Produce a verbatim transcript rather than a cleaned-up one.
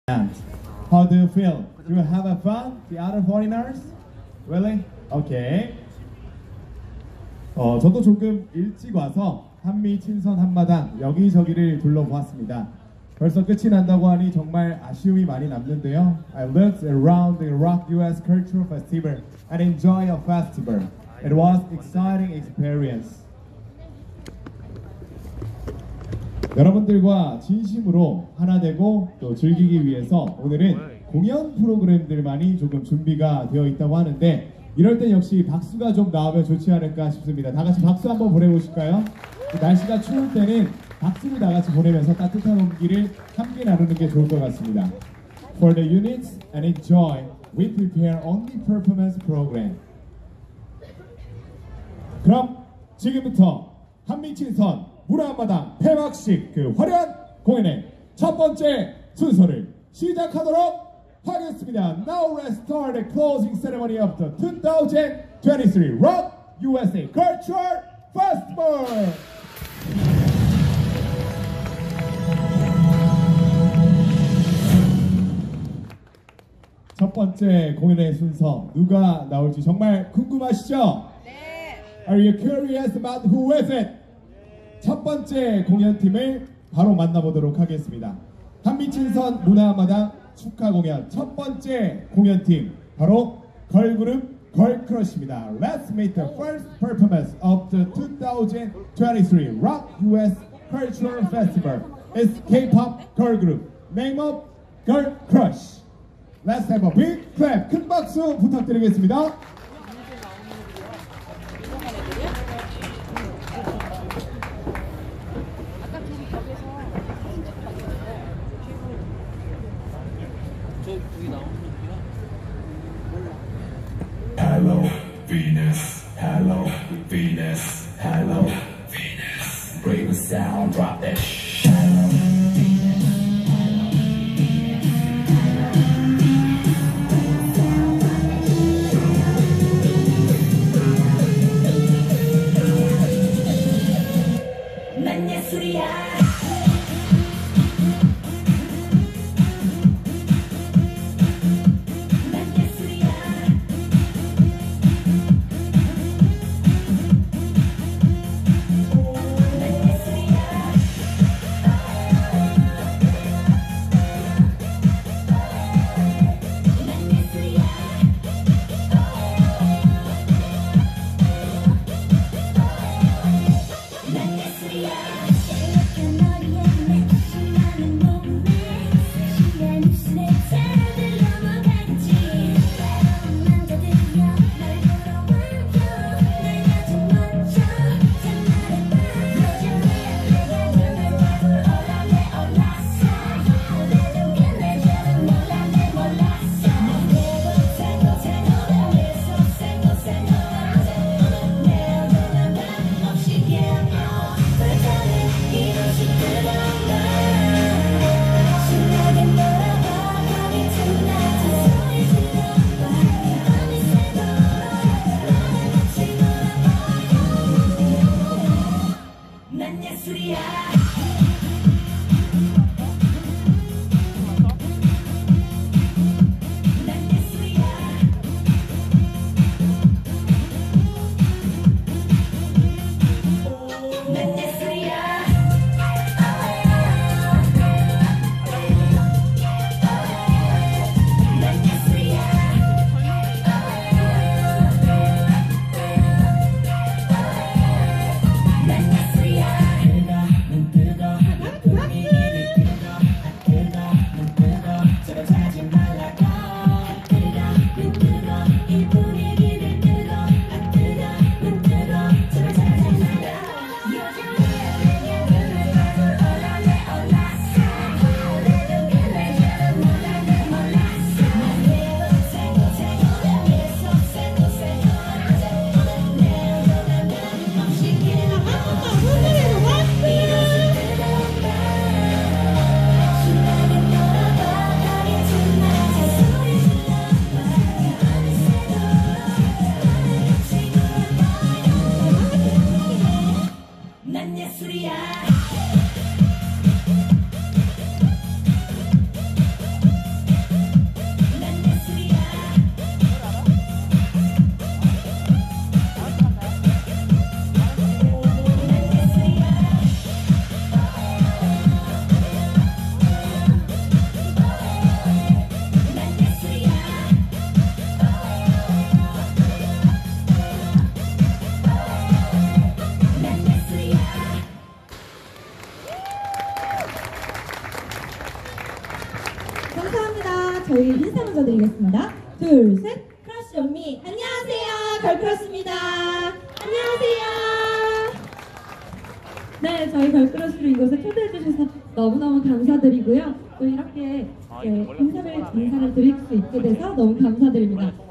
How do you feel? Do you have a fun? The other foreigners? Really? Okay. 어, 저도 조금 일찍 와서 한미 친선 한마당 여기저기를 둘러보았습니다. 벌써 끝이 난다고 하니 정말 아쉬움이 많이 남는데요. I looked around the Rock 유 에스 Cultural Festival and enjoy a festival. It was exciting experience. 여러분들과 진심으로 하나 되고 또 즐기기 위해서 오늘은 공연 프로그램들만이 조금 준비가 되어 있다고 하는데 이럴 땐 역시 박수가 좀 나오면 좋지 않을까 싶습니다. 다 같이 박수 한번 보내보실까요? 날씨가 추울 때는 박수를 다 같이 보내면서 따뜻한 온기를 함께 나누는 게 좋을 것 같습니다. For the units and enjoy, we prepare only performance program. 그럼 지금부터 한미친선 문화마당 폐막식 그 화려한 공연의 첫 번째 순서를 시작하도록 하겠습니다. Now let's start the closing ceremony of the twenty twenty-three Rock 유 에스 에이 Cultural Festival. 첫 번째 공연의 순서 누가 나올지 정말 궁금하시죠? 네. Are you curious about who is it? 첫 번째 공연팀을 바로 만나보도록 하겠습니다. 한미친선 문화마당 축하 공연 첫 번째 공연팀 바로 걸그룹 걸크러쉬입니다. Let's meet the first performance of the twenty twenty-three Rock 유 에스 Cultural Festival. It's K-pop girl group. Name of Girl Crush. Let's have a big clap. 큰 박수 부탁드리겠습니다. Hello Venus, hello Venus, hello Venus. Bring the sound, drop that shh. Hello Venus, hello Venus. 난 예술이야. 저희 인사 먼저 드리겠습니다. 둘, 셋. 크러쉬 온미. 안녕하세요. 걸크러쉬입니다. 안녕하세요. 네, 저희 걸크러쉬를 이곳에 초대해 주셔서 너무너무 감사드리고요. 또 이렇게 네, 인사를, 인사를 드릴 수 있게 돼서 너무 감사드립니다.